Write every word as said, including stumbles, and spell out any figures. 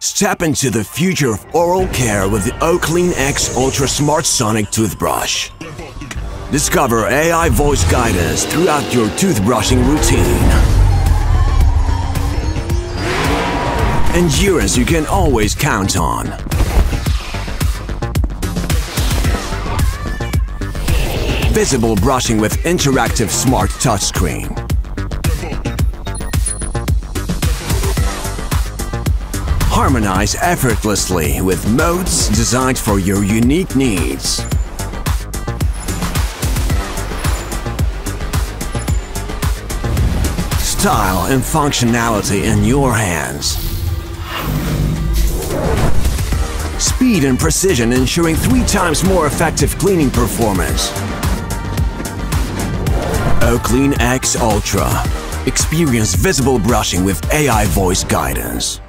Step into the future of oral care with the Oclean X Ultra Smart Sonic Toothbrush. Discover A I voice guidance throughout your toothbrushing routine. Endurance you can always count on. Visible brushing with interactive smart touchscreen. Harmonize effortlessly with modes designed for your unique needs. Style and functionality in your hands. Speed and precision ensuring three times more effective cleaning performance. Oclean X Ultra. Experience visible brushing with A I voice guidance.